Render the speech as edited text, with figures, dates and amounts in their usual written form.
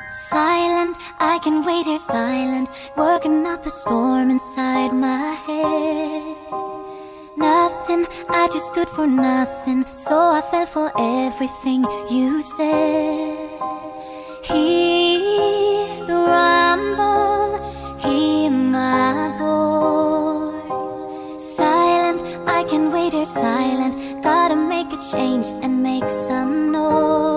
Silent, I can wait here silent, working up a storm inside my head. Nothing, I just stood for nothing, so I fell for everything you said. Hear the rumble, hear my voice. Silent, I can wait here silent, gotta make a change and make some noise.